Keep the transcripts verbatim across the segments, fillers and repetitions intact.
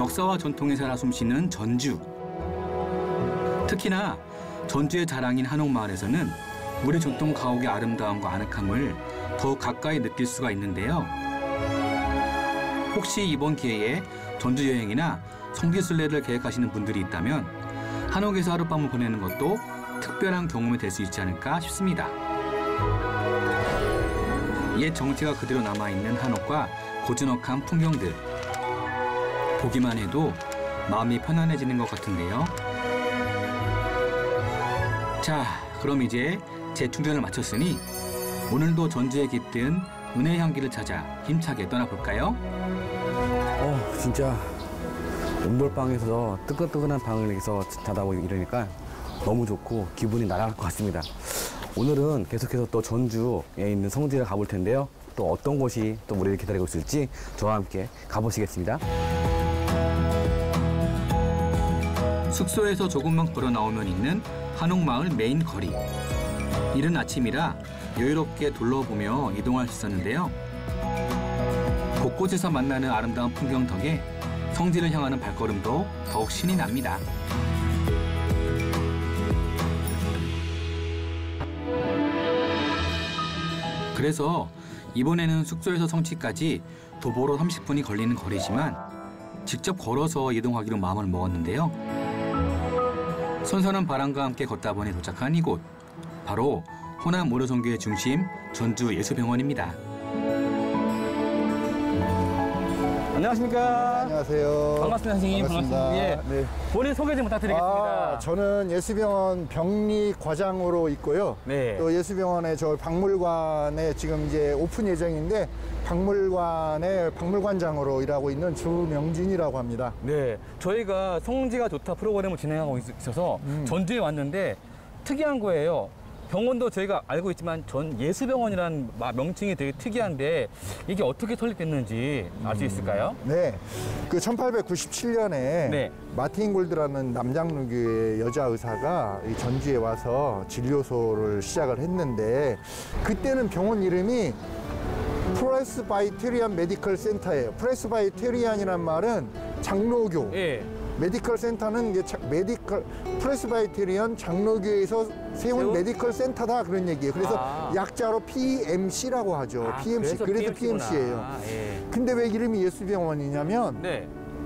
역사와 전통에 살아 숨쉬는 전주. 특히나 전주의 자랑인 한옥마을에서는 우리 전통 가옥의 아름다움과 아늑함을 더욱 가까이 느낄 수가 있는데요. 혹시 이번 기회에 전주 여행이나 성지순례를 계획하시는 분들이 있다면 한옥에서 하룻밤을 보내는 것도 특별한 경험이 될 수 있지 않을까 싶습니다. 옛 정체가 그대로 남아있는 한옥과 고즈넉한 풍경들. 보기만 해도 마음이 편안해지는 것 같은데요. 자, 그럼 이제 재충전을 마쳤으니 오늘도 전주에 깃든 은혜 향기를 찾아 힘차게 떠나볼까요? 어, 진짜 온돌방에서 뜨끈뜨끈한 방을 여기서 자다 보고 이러니까 너무 좋고 기분이 날아갈 것 같습니다. 오늘은 계속해서 또 전주에 있는 성지를 가볼 텐데요. 또 어떤 곳이 또 우리를 기다리고 있을지 저와 함께 가보시겠습니다. 숙소에서 조금만 걸어 나오면 있는 한옥마을 메인 거리. 이른 아침이라 여유롭게 둘러보며 이동할 수 있었는데요. 곳곳에서 만나는 아름다운 풍경 덕에 성지를 향하는 발걸음도 더욱 신이 납니다. 그래서 이번에는 숙소에서 성지까지 도보로 삼십 분이 걸리는 거리지만 직접 걸어서 이동하기로 마음을 먹었는데요. 선선한 바람과 함께 걷다 보니 도착한 이곳, 바로 호남 오려선교의 중심 전주 예수병원입니다. 안녕하십니까? 안녕하세요. 반갑습니다, 선생님. 반갑습니다. 반갑습니다. 예. 네. 본인 소개 좀 부탁드리겠습니다. 아, 저는 예수병원 병리 과장으로 있고요. 네. 또 예수병원의 저 박물관에 지금 이제 오픈 예정인데 박물관의 박물관장으로 일하고 있는 주명진이라고 합니다. 네, 저희가 성지가 좋다 프로그램을 진행하고 있- 있어서 음. 전주에 왔는데 특이한 거예요. 병원도 저희가 알고 있지만 전 예수병원이라는 마- 명칭이 되게 특이한데 이게 어떻게 설립됐는지 알 수 있을까요? 네. 그 천팔백구십칠 년에 네. 마틴 골드라는 남장로교의 여자 의사가 이 전주에 와서 진료소를 시작을 했는데 그때는 병원 이름이 프레스바이테리안 메디컬 센터예요. 프레스바이테리안이란 말은 장로교. 예. 메디컬 센터는 이게 자- 메디컬 프레스바이테리안 장로교에서 세운 세운? 메디컬 센터다 그런 얘기예요. 그래서 아. 약자로 피엠씨라고 하죠. 아, 피엠씨. 그래서 그래서 피엠씨구나. 피엠씨예요. 예. 근데 왜 이름이 예수병원이냐면 네.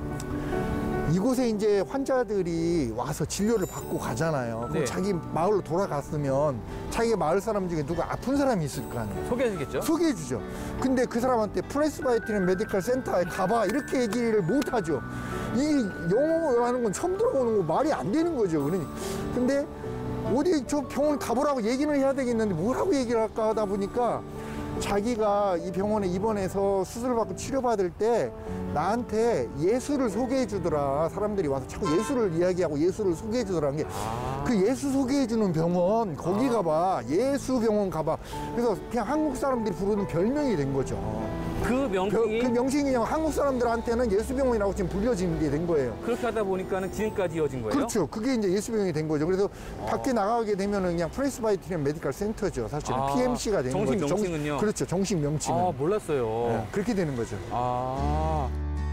이곳에 이제 환자들이 와서 진료를 받고 가잖아요. 그럼 네. 자기 마을로 돌아갔으면 자기 마을 사람 중에 누가 아픈 사람이 있을 거 아니에요. 소개해주겠죠? 소개해 주죠. 근데 그 사람한테 프레스바이테리안 메디컬 센터에 가봐 이렇게 얘기를 못 하죠. 이 영어라는 건 처음 들어보는 거 말이 안 되는 거죠. 그러니 근데 어디 저 병원 가보라고 얘기는 해야 되겠는데 뭐라고 얘기를 할까 하다 보니까 자기가 이 병원에 입원해서 수술을 받고 치료받을 때 나한테 예수를 소개해 주더라. 사람들이 와서 자꾸 예수를 이야기하고 예수를 소개해 주더라는 게 그 예수 소개해 주는 병원 거기 가봐. 예수병원 가봐. 그래서 그냥 한국 사람들이 부르는 별명이 된 거죠. 그 벼- 명칭이 그 명칭이 그냥 한국 사람들한테는 예수병원이라고 지금 불려지는 게 된 거예요. 그렇게 하다 보니까는 지금까지 이어진 거예요? 그렇죠. 그게 이제 예수병원이 된 거죠. 그래서 밖에 나가게 되면은 그냥 프레스바이테리안 메디컬 센터죠. 사실은 아, 피엠씨가 되는 정식 거죠. 명칭은요? 그렇죠. 정식 명칭은. 아, 몰랐어요. 네, 그렇게 되는 거죠. 아.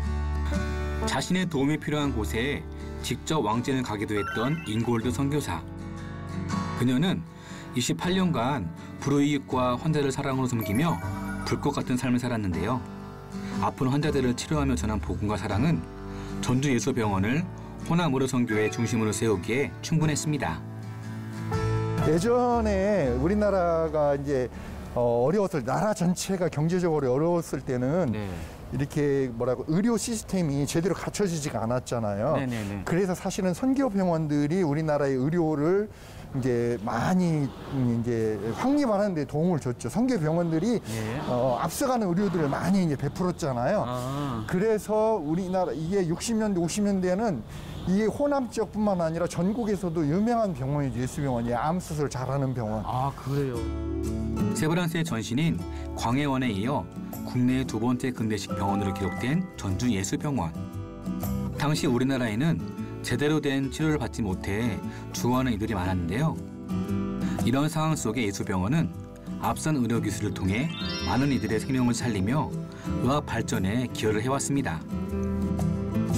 자신의 도움이 필요한 곳에 직접 왕진을 가기도 했던 인골드 선교사. 그녀는 이십팔 년간 불우이웃과 환자를 사랑으로 섬기며 불꽃 같은 삶을 살았는데요. 아픈 환자들을 치료하며 전한 복음과 사랑은 전주 예수병원을 호남 의료선교의 중심으로 세우기에 충분했습니다. 예전에 우리나라가 이제 어, 어려웠을 나라 전체가 경제적으로 어려웠을 때는 네. 이렇게 뭐라고 의료 시스템이 제대로 갖춰지지가 않았잖아요. 네네네. 그래서 사실은 선교 병원들이 우리나라의 의료를 이제 많이 이제 확립하는 데 도움을 줬죠. 선교 병원들이 예. 어, 앞서가는 의료들을 많이 이제 베풀었잖아요. 아. 그래서 우리나라 이게 육십 년대, 오십 년대에는 이게 호남 지역뿐만 아니라 전국에서도 유명한 병원이죠. 예수병원이 암 수술 잘하는 병원. 아, 그래요. 세브란스의 전신인 광해원에 이어 국내 두 번째 근대식 병원으로 기록된 전주 예수병원. 당시 우리나라에는 제대로 된 치료를 받지 못해 죽어가는 이들이 많았는데요. 이런 상황 속에 예수병원은 앞선 의료 기술을 통해 많은 이들의 생명을 살리며 의학 발전에 기여를 해왔습니다.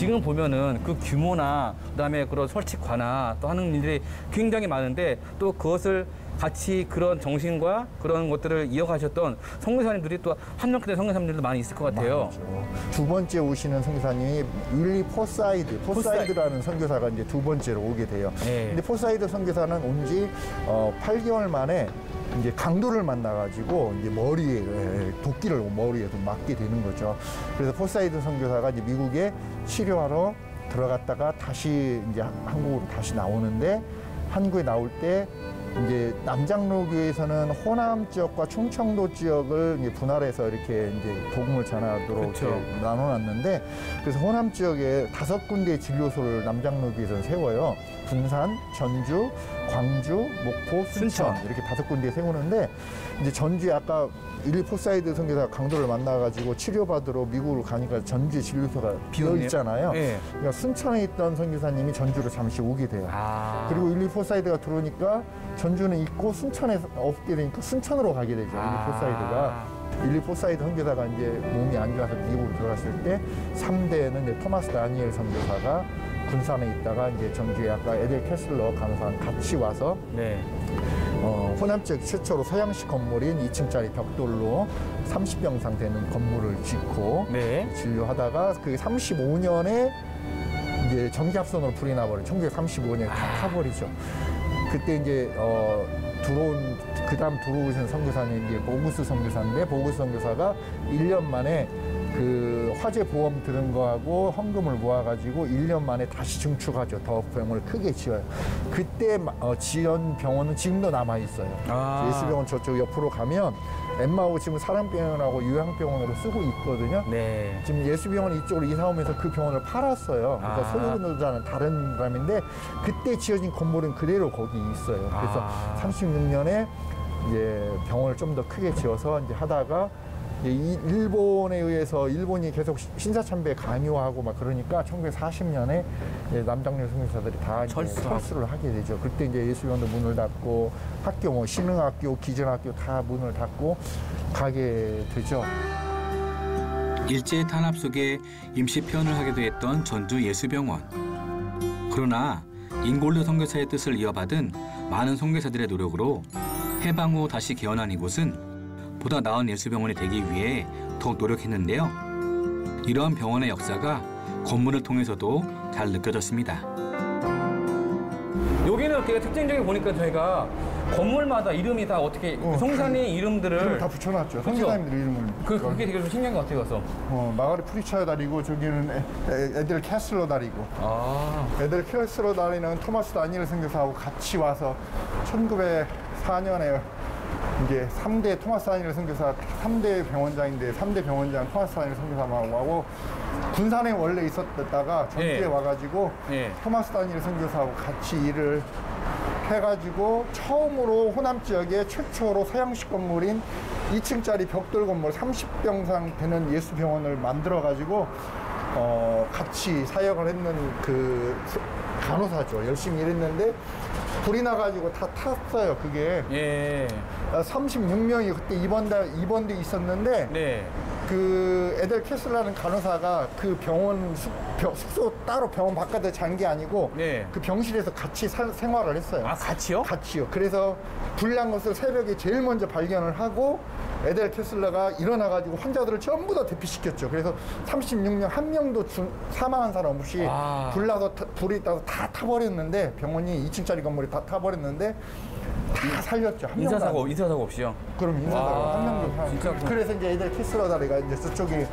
지금 보면은 그 규모나 그다음에 그런 설치관나 또 하는 일들이 굉장히 많은데 또 그것을 같이 그런 정신과 그런 것들을 이어가셨던 선교사님들이 또 한명크대 선교사님들도 많이 있을 것 같아요. 두 번째 오시는 선교사님이 윌리 포사이드, 포사이드라는 선교사가 이제 두 번째로 오게 돼요. 네. 근데 포사이드 선교사는 온지 어, 팔 개월 만에 이제 강도를 만나가지고 이제 머리에 도끼를 머리에 좀 맞게 되는 거죠. 그래서 포사이드 선교사가 이제 미국에 치료하러 들어갔다가 다시 이제 한국으로 다시 나오는데 한국에 나올 때 이제 남장로교에서는 호남 지역과 충청도 지역을 이제 분할해서 이렇게 이제 복음을 전하도록 그쵸. 이렇게 나눠놨는데 그래서 호남 지역에 다섯 군데의 진료소를 남장로교에서는 세워요. 군산, 전주, 광주, 목포, 순천, 순천. 이렇게 다섯 군데에 세우는데 이제 전주에 아까 윌리 포사이드 선교사 강도를 만나가지고 치료받으러 미국으로 가니까 전주에 진료소가 비어 있잖아요. 네. 그러니까 순천에 있던 선교사님이 전주로 잠시 오게 돼요. 아. 그리고 윌리 포사이드가 들어오니까 전주는 있고 순천에 없게 되니까 순천으로 가게 되죠. 아. 윌리 포사이드가. 윌리 포사이드 선교사가 이제 몸이 안 좋아서 미국으로 들어갔을 때 삼 대에는 이제 토마스 다니엘 선교사가 군산에 있다가 이제 전주에 아까 에델 캐슬러 간호사랑 같이 와서 네. 어, 호남 지역 최초로 서양식 건물인 이 층짜리 벽돌로 삼십 평상 되는 건물을 짓고 네. 진료하다가 그 삼십오 년에 이제 전기합선으로 불이 나버려. 천구백삼십오 년에 다 타버리죠. 그때 이제 어, 들어온 그 다음 들어오신 선교사는 이제 보구스 선교사인데 보구스 선교사가 일 년 만에 그 화재 보험 들은 거하고 헌금을 모아가지고 일 년 만에 다시 증축하죠. 더 병원을 크게 지어요. 그때 어, 지은 병원은 지금도 남아 있어요. 아. 예수병원 저쪽 옆으로 가면 엠마오 지금 사랑병원하고 요양병원으로 쓰고 있거든요. 네. 지금 예수병원 이쪽으로 이사 오면서 그 병원을 팔았어요. 그러니까 아. 소유자는 다른 사람인데 그때 지어진 건물은 그대로 거기 있어요. 그래서 아. 삼십육 년에 이제 병원을 좀 더 크게 지어서 이제 하다가 이제 이 일본에 의해서 일본이 계속 신사참배 강요하고 막 그러니까 천구백사십 년에 남장로 선교사들이 다 이제 철수하고. 철수를 하게 되죠. 그때 이제 예수병원도 문을 닫고 학교 뭐 신흥학교, 기전학교 다 문을 닫고 가게 되죠. 일제의 탄압 속에 임시 폐원을 하기도 했던 전주 예수병원. 그러나 잉골드 선교사의 뜻을 이어받은 많은 선교사들의 노력으로 해방 후 다시 개원한 이곳은 보다 나은 예수병원이 되기 위해 더욱 노력했는데요. 이러한 병원의 역사가 건물을 통해서도 잘 느껴졌습니다. 여기는 되게 특징적인 보니까 저희가 건물마다 이름이 다 어떻게 어, 성산의 이름들을 이름을 다 붙여놨죠. 그렇죠? 선교사님들 이름을. 그, 그게 되게 좀 신기한 것 같아요. 그래서. 어, 마가리 프리처 다리고 저기는 애, 애, 애들 캐슬러 다리고 아. 애들 캐슬러 다리는 토마스 다니엘 선교사하고 같이 와서 천구백사 년에 이제 삼 대 토마스 다니엘 선교사 삼 대 병원장인데 삼 대 병원장 토마스 다니엘 선교사하고 군산에 원래 있었다가 전주에 예. 와가지고 예. 토마스 다니엘 선교사하고 같이 일을 해가지고 처음으로 호남 지역에 최초로 서양식 건물인 이 층짜리 벽돌 건물 삼십 평상 되는 예수병원을 만들어가지고 어, 같이 사역을 했는 그 간호사죠. 열심히 일했는데 불이 나가지고 다 탔어요. 그게 예. 삼십육 명이 그때 입원돼 입원돼 있었는데 네. 그 에델 캐슬라는 간호사가 그 병원 숙, 병, 숙소 따로 병원 바깥에 잔 게 아니고 네. 그 병실에서 같이 사, 생활을 했어요. 아, 같이요? 같이요. 그래서 불난 것을 새벽에 제일 먼저 발견을 하고 에델 캐슬러가 일어나가지고 환자들을 전부 다 대피시켰죠. 그래서 삼십육 명 한 명도 주, 사망한 사람 없이 아. 불나서 타, 불이 나서 다 타버렸는데 병원이 이 층짜리 건물이 다 타버렸는데 다 살렸죠. 한 명도 인사사고 안- 인사사고 없이요. 그럼 인사사고 와, 한 명도 다- 진짜 그- 그래서 이제 에델 캐슬러 다리가 이제 저쪽에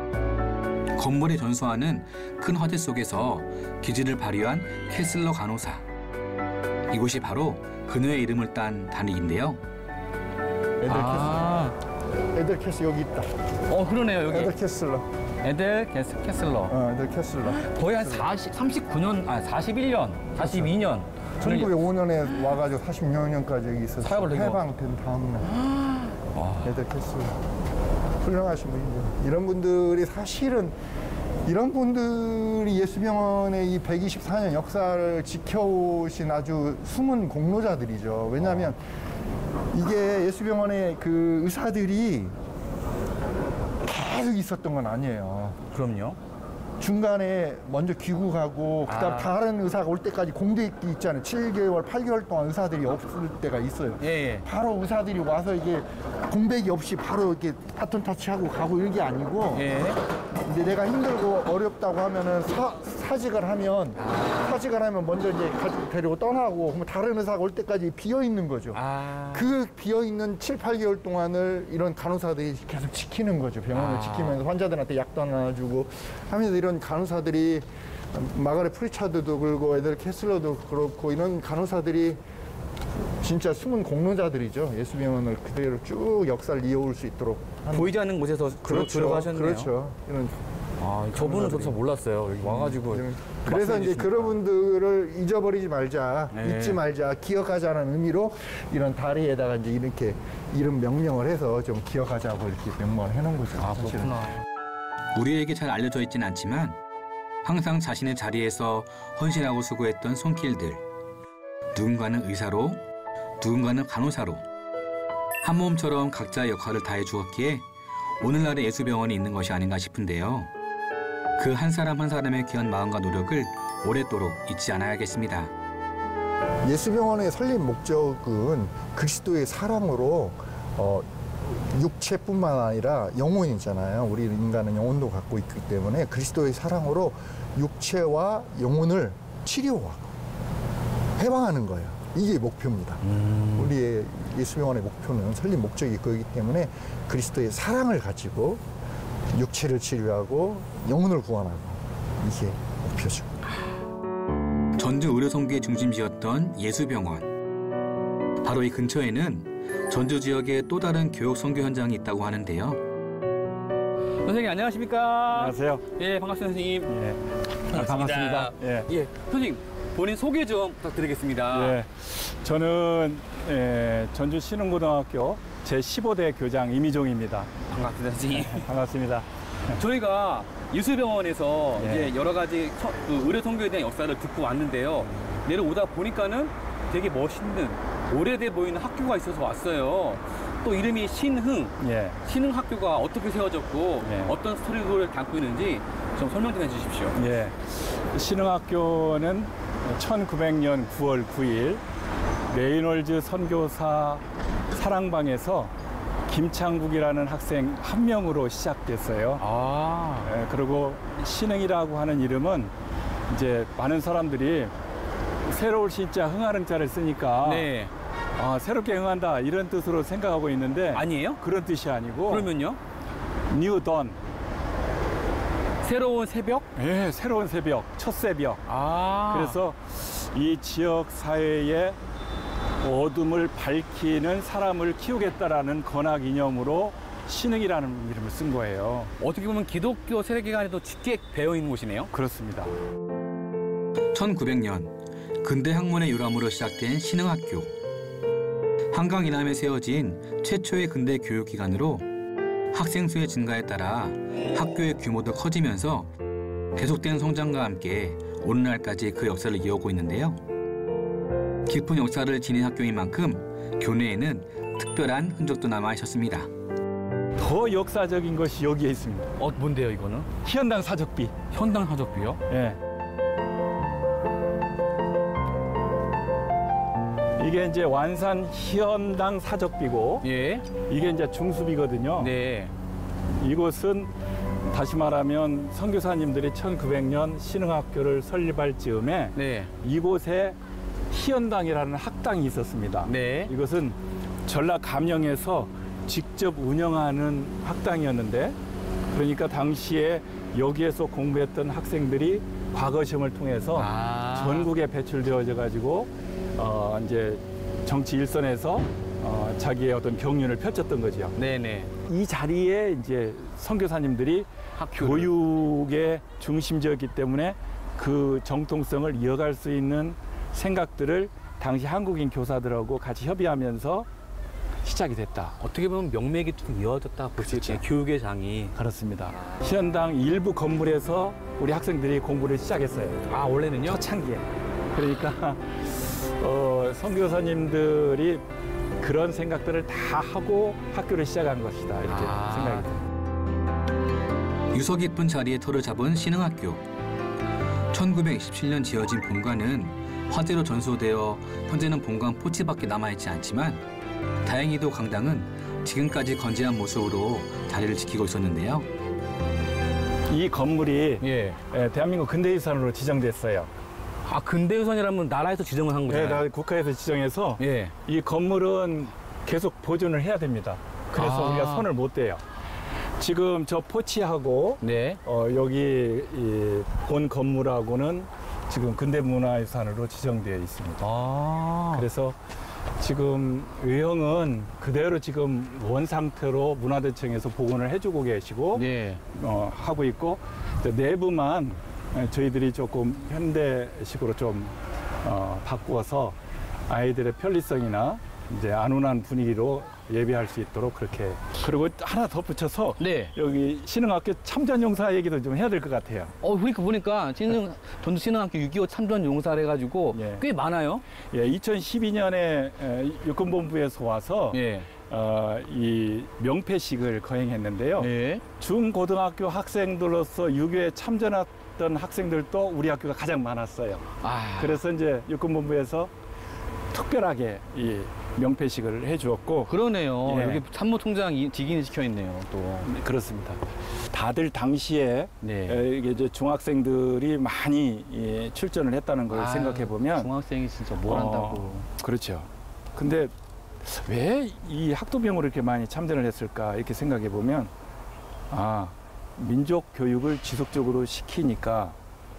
건물에 전소하는 큰 화재 속에서 기질을 발휘한 캐슬러 간호사. 이곳이 바로 그녀의 이름을 딴 단위인데요. 에델 아. 캐슬러. 에델 캐슬러 여기 있다. 어, 그러네요. 여기. 에델 캐슬러. 에델 캐스, 캐슬러. 어, 에델 캐슬러. 거의 한 사십, 삼십구 년, 아, 사십일 년, 사십이 년. 천구백오 년에 와가지고 사십육 년까지 여기 있었어요. 사역을 되게 해방된 다음날. 애들 캐슬러. 훌륭하신 분이죠. 이런 분들이 사실은 이런 분들이 예수병원의 이 백이십사 년 역사를 지켜오신 아주 숨은 공로자들이죠. 왜냐하면 이게 예수병원의 그 의사들이 계속 있었던 건 아니에요. 그럼요. 중간에 먼저 귀국하고 그다음 아. 다른 의사가 올 때까지 공백기 있잖아요. 칠 개월, 팔 개월 동안 의사들이 없을 때가 있어요. 예, 예. 바로 의사들이 와서 이게 공백이 없이 바로 이렇게 바톤 터치하고 가고 이런 게 아니고 예. 이제 내가 힘들고 어렵다고 하면은 사, 사직을 하면 사직을 하면 먼저 이제 가지고 데리고 떠나고 그러면 다른 의사가 올 때까지 비어 있는 거죠. 아. 그 비어 있는 칠, 팔 개월 동안을 이런 간호사들이 계속 지키는 거죠. 병원을 아. 지키면서 환자들한테 약도 나눠주고 하면서 이런 간호사들이 마가렛 프리차드도 그렇고 애들 캐슬러도 그렇고 이런 간호사들이 진짜 숨은 공로자들이죠. 예수병원을 그대로 쭉 역사를 이어올 수 있도록 하는. 보이지 않는 곳에서 그렇죠. 들어가셨네요. 그렇죠. 이런 아, 저분은 저도 몰랐어요. 여기 와가지고. 음, 그래서 이제 그런 분들을 잊어버리지 말자, 네. 잊지 말자, 기억하자는 의미로 이런 다리에다가 이제 이렇게 이름 명명을 해서 좀 기억하자고 이렇게 명명을 해놓은 거죠. 아, 사실은. 그렇구나. 우리에게 잘 알려져 있진 않지만 항상 자신의 자리에서 헌신하고 수고했던 손길들. 누군가는 의사로, 누군가는 간호사로 한 몸처럼 각자의 역할을 다해 주었기에 오늘날의 예수병원이 있는 것이 아닌가 싶은데요. 그 한 사람 한 사람의 귀한 마음과 노력을 오랫도록 잊지 않아야겠습니다. 예수병원의 설립 목적은 그리스도의 사랑으로 어, 육체뿐만 아니라 영혼이잖아요. 우리 인간은 영혼도 갖고 있기 때문에 그리스도의 사랑으로 육체와 영혼을 치료하고 해방하는 거예요. 이게 목표입니다. 음. 우리의 예수병원의 목표는 설립 목적이 그거기 때문에 그리스도의 사랑을 가지고 육체를 치료하고 영혼을 구원하고 이게 목표죠. 전주 의료선교의 중심지였던 예수병원. 바로 이 근처에는 전주 지역의 또 다른 교육 선교 현장이 있다고 하는데요. 선생님 안녕하십니까? 안녕하세요. 예, 반갑습니다, 선생님. 예. 아, 반갑습니다. 예. 예, 선생님 본인 소개 좀 부탁드리겠습니다. 예. 저는 예, 전주 신흥고등학교 제십오 대 교장 이미종입니다. 반갑습니다, 선생님. 반갑습니다. 저희가 예수병원에서 예. 이제 여러 가지 서- 그 의료 선교에 대한 역사를 듣고 왔는데요. 내려오다 보니까는 되게 멋있는 오래돼 보이는 학교가 있어서 왔어요. 또 이름이 신흥. 예. 신흥 학교가 어떻게 세워졌고 예. 어떤 스토리를 담고 있는지 좀 설명 좀 해주십시오. 예. 신흥학교는 천구백 년 구월 구일 레이놀즈 선교사 사랑방에서 김창국이라는 학생 한 명으로 시작됐어요. 아, 예, 그리고 신흥이라고 하는 이름은 이제 많은 사람들이 새로울 신자 흥하는 자를 쓰니까 네. 아, 새롭게 흥한다 이런 뜻으로 생각하고 있는데 아니에요? 그런 뜻이 아니고 그러면요? 뉴 던, 새로운 새벽? 예, 새로운 새벽, 첫 새벽. 아, 그래서 이 지역 사회의 어둠을 밝히는 사람을 키우겠다라는 건학 이념으로 신흥이라는 이름을 쓴 거예요. 어떻게 보면 기독교 세계관에도 짙게 배어 있는 곳이네요. 그렇습니다. 천구백 년 근대 학문의 유람으로 시작된 신흥학교. 한강 이남에 세워진 최초의 근대 교육기관으로 학생 수의 증가에 따라 학교의 규모도 커지면서 계속된 성장과 함께 오늘날까지 그 역사를 이어오고 있는데요. 깊은 역사를 지닌 학교인 만큼 교내에는 특별한 흔적도 남아 있었습니다. 더 역사적인 것이 여기에 있습니다. 어, 뭔데요, 이거는? 희연당 사적비. 현당 사적비요? 예. 이게 이제 완산 희연당 사적비고 예. 이게 이제 중수비거든요. 네. 이곳은 다시 말하면 선교사님들이 천구백 년 신흥학교를 설립할 즈음에 네. 이곳에 희연당이라는 학당이 있었습니다. 네. 이것은 전라 감영에서 직접 운영하는 학당이었는데 그러니까 당시에 여기에서 공부했던 학생들이 과거 시험을 통해서 아. 전국에 배출되어져 가지고 어 이제 정치 일선에서 어 자기의 어떤 경륜을 펼쳤던 거죠. 네네. 이 자리에 이제 선교사님들이 학교를. 교육의 중심지였기 때문에 그 정통성을 이어갈 수 있는 생각들을 당시 한국인 교사들하고 같이 협의하면서 시작이 됐다. 어떻게 보면 명맥이 좀 이어졌다 볼 수 있죠. 교육의 장이. 그렇습니다. 시연당 일부 건물에서 우리 학생들이 공부를 시작했어요. 아, 원래는요? 초창기에. 그러니까 어, 선교사님들이 그런 생각들을 다 하고 학교를 시작한 것이다 이렇게 아. 생각이 듭니다. 유서 깊은 자리에 터를 잡은 신흥학교. 천구백이십칠 년 지어진 본관은 화재로 전소되어 현재는 본관 포치밖에 남아있지 않지만 다행히도 강당은 지금까지 건재한 모습으로 자리를 지키고 있었는데요. 이 건물이 예. 예, 대한민국 근대유산으로 지정됐어요. 아, 근대유산이라면 나라에서 지정을 한 네, 거잖아요. 나 국가에서 지정해서 예. 이 건물은 계속 보존을 해야 됩니다. 그래서 아. 우리가 손을 못 대요. 지금 저 포치하고 네. 어, 여기 이 본 건물하고는 지금 근대문화유산으로 지정되어 있습니다. 아. 그래서 지금 외형은 그대로 지금 원 상태로 문화대청에서 복원을 해주고 계시고 네. 어, 하고 있고 이제 내부만 저희들이 조금 현대식으로 좀 어, 바꾸어서 아이들의 편리성이나 이제 안온한 분위기로 예비할 수 있도록 그렇게. 그리고 하나 더 붙여서 네. 여기 신흥학교 참전용사 얘기도 좀 해야 될 것 같아요. 어, 그러니까 보니까 신흥, 전주 신흥학교 육이오 참전 용사를 해가지고 예. 꽤 많아요. 예, 이천십이 년에 육군본부에서 와서 예. 어, 이 명패식을 거행했는데요. 예. 중고등학교 학생들로서 육이오에 참전했던 학생들도 우리 학교가 가장 많았어요. 아. 그래서 이제 육군본부에서 특별하게 이 명패식을 해주었고. 그러네요. 예. 여기 참모총장 직인이 시켜 있네요, 또. 네, 그렇습니다. 다들 당시에 네. 에, 이게 이제 중학생들이 많이 예, 출전을 했다는 걸 아, 생각해 보면 중학생이 진짜 뭘 어, 한다고. 그렇죠. 근데 왜 이 학도병으로 이렇게 많이 참전을 했을까 이렇게 생각해 보면 아 민족 교육을 지속적으로 시키니까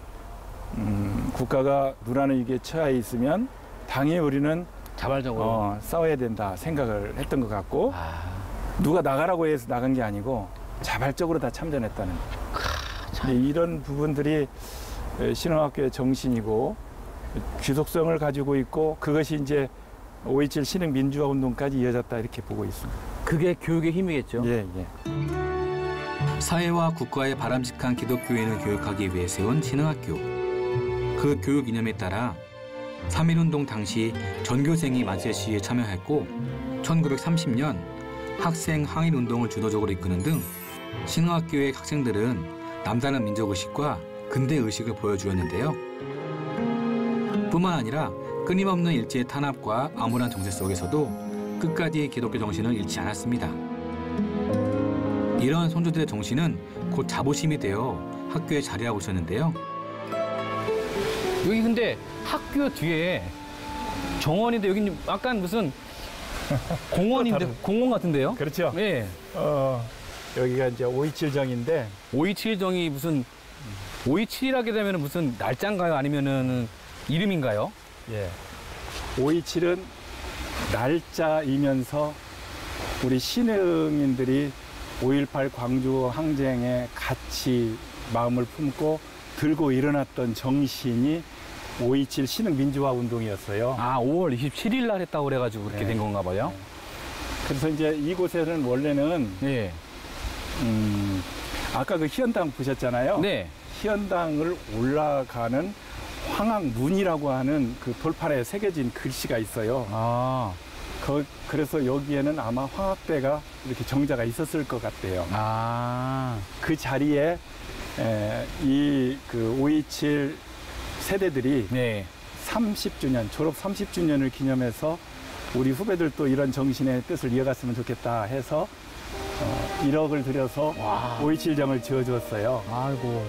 음, 국가가 누라는 위기에 처해 있으면 당연히 우리는 자발적으로. 어, 싸워야 된다 생각을 했던 것 같고 아. 누가 나가라고 해서 나간 게 아니고 자발적으로 다 참전했다는 네, 이런 부분들이 신흥학교의 정신이고 귀속성을 가지고 있고 그것이 이제 오이칠 신흥 민주화 운동까지 이어졌다 이렇게 보고 있습니다. 그게 교육의 힘이겠죠. 예, 예. 사회와 국가의 바람직한 기독교인을 교육하기 위해 세운 신흥학교. 그 교육 이념에 따라 삼일운동 당시 전교생이 만세 시위에 참여했고 천구백삼십 년 학생 항일운동을 주도적으로 이끄는 등 신흥학교의 학생들은 남다른 민족의식과 근대의식을 보여주었는데요. 뿐만 아니라 끊임없는 일제의 탄압과 암울한 정세 속에서도 끝까지 기독교 정신을 잃지 않았습니다. 이런 선조들의 정신은 곧 자부심이 되어 학교에 자리하고 있었는데요. 여기 근데 학교 뒤에 정원인데 여기는 약간 무슨 공원인데 공원 같은데요? 그렇죠. 예. 어, 여기가 이제 오이칠정인데 오이칠정이 무슨 오이칠이라게 되면 무슨 날짜인가요? 아니면은 이름인가요? 예. 오이칠은 날짜이면서 우리 신흥인들이 오일팔 광주 항쟁에 같이 마음을 품고 들고 일어났던 정신이 오이칠 신흥 민주화 운동이었어요. 아, 오월 이십칠일 날 했다고 그래가지고 그렇게 네. 된 건가 봐요. 그래서 이제 이곳에는 원래는 예. 음, 아까 그 희연당 보셨잖아요. 네. 희연당을 올라가는 황학문이라고 하는 그 돌판에 새겨진 글씨가 있어요. 아. 그, 그래서 여기에는 아마 황학대가 이렇게 정자가 있었을 것 같아요. 아. 그 자리에 이 그 오이칠 세대들이 네. 삼십 주년, 졸업 삼십 주년을 기념해서 우리 후배들도 이런 정신의 뜻을 이어갔으면 좋겠다 해서 어, 일억을 들여서 와. 오이칠정을 지어주었어요. 아이고.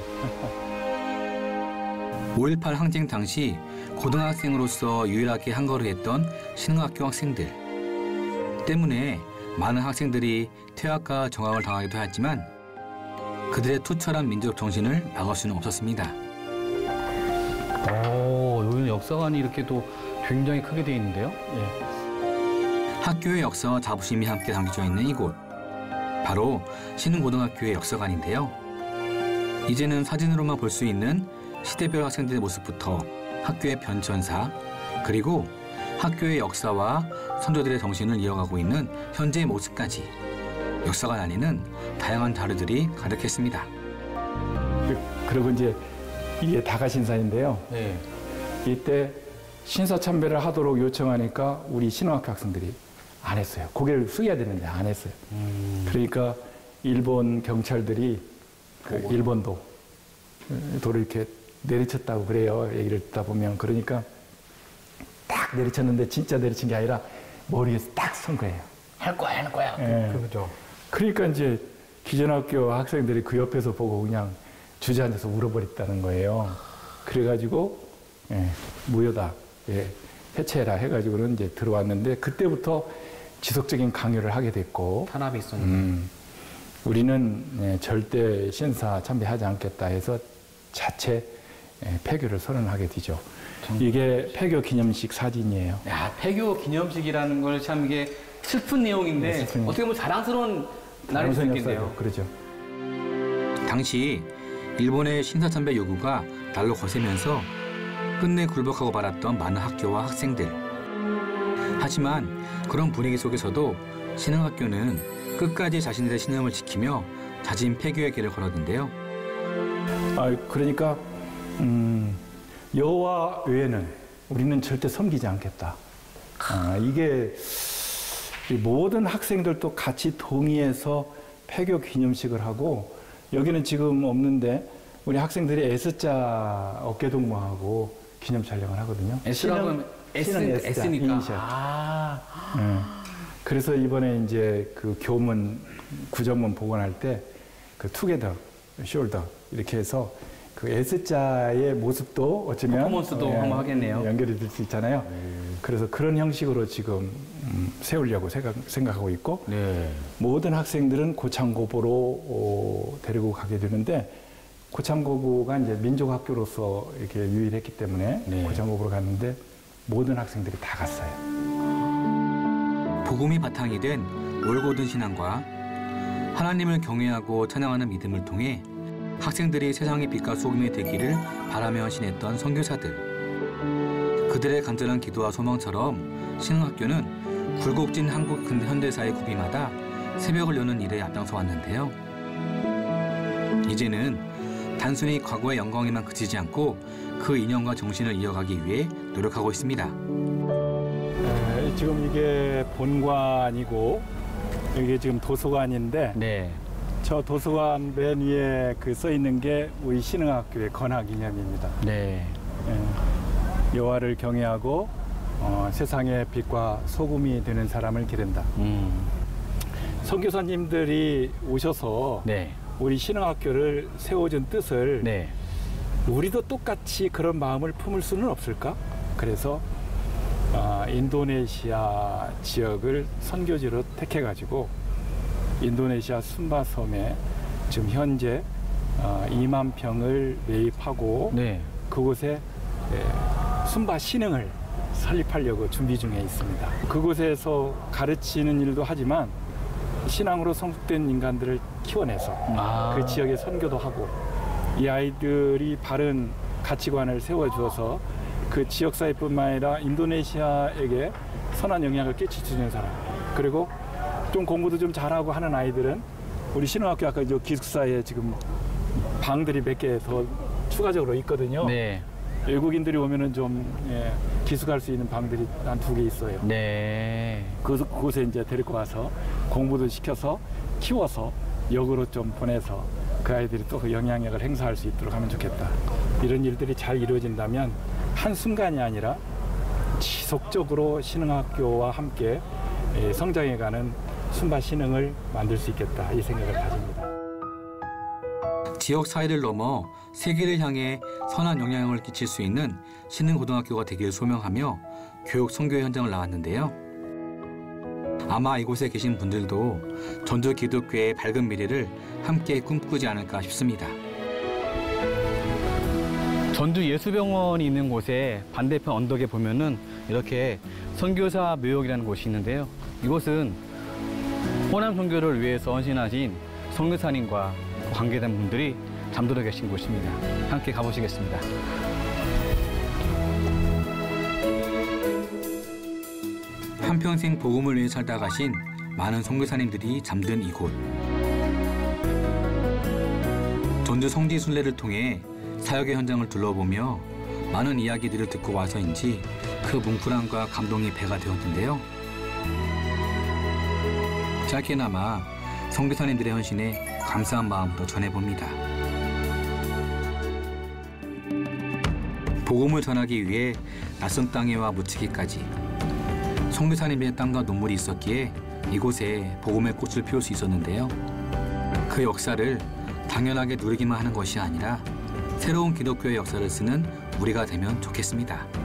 오일팔 항쟁 당시 고등학생으로서 유일하게 한거를 했던 신흥학교 학생들 때문에 많은 학생들이 퇴학과 정학을 당하기도 했지만 그들의 투철한 민족 정신을 막을 수는 없었습니다. 오, 여기는 역사관이 이렇게 또 굉장히 크게 돼 있는데요. 예. 학교의 역사와 자부심이 함께 담겨져 있는 이곳. 바로 신흥고등학교의 역사관인데요. 이제는 사진으로만 볼 수 있는 시대별 학생들의 모습부터 학교의 변천사, 그리고 학교의 역사와 선조들의 정신을 이어가고 있는 현재의 모습까지 역사관 안에는 다양한 자료들이 가득했습니다. 그리고 이제 이게 다가신사인데요. 네. 이때 신사참배를 하도록 요청하니까 우리 신흥학교 학생들이 안 했어요. 고개를 숙여야 되는데 안 했어요. 음. 그러니까 일본 경찰들이 그 일본도 돌을 이렇게 내리쳤다고 그래요. 얘기를 듣다 보면. 그러니까 딱 내리쳤는데 진짜 내리친 게 아니라 머리에서 딱 선 거예요. 할 거야, 할 거야. 예. 그렇죠. 그러니까 이제 기존학교 학생들이 그 옆에서 보고 그냥 주저앉아서 울어버렸다는 거예요. 그래가지고 예, 무효다, 예, 해체해라 해가지고는 이제 들어왔는데 그때부터 지속적인 강요를 하게 됐고 탄압이 있었는데 음, 우리는 예, 절대 신사 참배하지 않겠다 해서 자체 예, 폐교를 선언하게 되죠. 이게 폐교 기념식 사진이에요. 야, 폐교 기념식이라는 걸 참 이게 슬픈 내용인데 네, 슬픈 어떻게 보면 자랑스러운 날일 수 있겠네요. 그렇죠. 당시 일본의 신사참배 요구가 날로 거세면서 끝내 굴복하고 말았던 많은 학교와 학생들. 하지만 그런 분위기 속에서도 신흥학교는 끝까지 자신들의 신념을 지키며 자진 폐교의 길을 걸었는데요. 아, 그러니까 음, 여호와 외에는 우리는 절대 섬기지 않겠다. 아, 이게 이 모든 학생들도 같이 동의해서 폐교 기념식을 하고 여기는 지금 없는데 우리 학생들이 S자 어깨동무하고 기념 촬영을 하거든요. S라고 하면 S, S니까. 이니셜. 아. 네. 그래서 이번에 이제 그 교문 구정문 복원할 때 그 투게더, 숄더 이렇게 해서 그 S자의 모습도 어쩌면 퍼포먼스도 예, 한번 하겠네요. 연결이 될 수 있잖아요. 음. 그래서 그런 형식으로 지금 음, 세우려고 생각, 생각하고 있고 네. 모든 학생들은 고창고보로 어, 데리고 가게 되는데 고창고보가 이제 민족학교로서 이렇게 유일했기 때문에 네. 고창고보로 갔는데 모든 학생들이 다 갔어요. 복음이 바탕이 된 올곧은 신앙과 하나님을 경외하고 찬양하는 믿음을 통해 학생들이 세상의 빛과 소금이 되기를 바라며 신했던 선교사들. 그들의 간절한 기도와 소망처럼 신흥학교는 굴곡진 한국 현대사의 구비마다 새벽을 여는 일에 앞장서 왔는데요. 이제는 단순히 과거의 영광에만 그치지 않고 그 인연과 정신을 이어가기 위해 노력하고 있습니다. 에, 지금 이게 본관이고 이게 지금 도서관인데 네. 저 도서관 맨 위에 그 써 있는 게 우리 신흥학교의 건화 기념입니다. 네. 예, 여호와를 경외하고 어, 세상의 빛과 소금이 되는 사람을 기른다. 음. 선교사님들이 오셔서 네. 우리 신흥학교를 세워준 뜻을 네. 우리도 똑같이 그런 마음을 품을 수는 없을까? 그래서 어, 인도네시아 지역을 선교지로 택해가지고 인도네시아 순바섬에 지금 현재 어, 이만 평을 매입하고 네. 그곳에 예, 순바 신흥을 설립하려고 준비 중에 있습니다. 그곳에서 가르치는 일도 하지만 신앙으로 성숙된 인간들을 키워내서 아. 그 지역에 선교도 하고 이 아이들이 바른 가치관을 세워주어서 그 지역사회뿐만 아니라 인도네시아에게 선한 영향을 끼치는 사람, 그리고 좀 공부도 좀 잘하고 하는 아이들은 우리 신흥학교 아까 저 기숙사에 지금 방들이 몇 개 더 추가적으로 있거든요. 네. 외국인들이 오면은 좀 예, 기숙할 수 있는 방들이 한 두 개 있어요. 네. 그, 그곳에 이제 데리고 와서 공부도 시켜서 키워서 역으로 좀 보내서 그 아이들이 또 그 영향력을 행사할 수 있도록 하면 좋겠다. 이런 일들이 잘 이루어진다면 한순간이 아니라 지속적으로 신흥학교와 함께 예, 성장해가는 순바 신흥을 만들 수 있겠다, 이 생각을 가집니다. 지역 사회를 넘어 세계를 향해 선한 영향을 끼칠 수 있는 신흥고등학교가 되기를 소명하며 교육 선교 현장을 나왔는데요. 아마 이곳에 계신 분들도 전주 기독교의 밝은 미래를 함께 꿈꾸지 않을까 싶습니다. 전주 예수병원이 있는 곳에 반대편 언덕에 보면은 이렇게 선교사 묘역이라는 곳이 있는데요. 이곳은 호남 선교를 위해서 헌신하신 선교사님과 관계된 분들이 잠들어 계신 곳입니다. 함께 가보시겠습니다. 한평생 복음을 위해 살다 가신 많은 선교사님들이 잠든 이곳. 전주 성지 순례를 통해 사역의 현장을 둘러보며 많은 이야기들을 듣고 와서인지 그 뭉클함과 감동이 배가 되었는데요. 짧게나마 선교사님들의 헌신에 감사한 마음도 전해봅니다. 복음을 전하기 위해 낯선 땅에 와 묻히기까지 선교사님의 땀과 눈물이 있었기에 이곳에 복음의 꽃을 피울 수 있었는데요. 그 역사를 당연하게 누리기만 하는 것이 아니라 새로운 기독교의 역사를 쓰는 우리가 되면 좋겠습니다.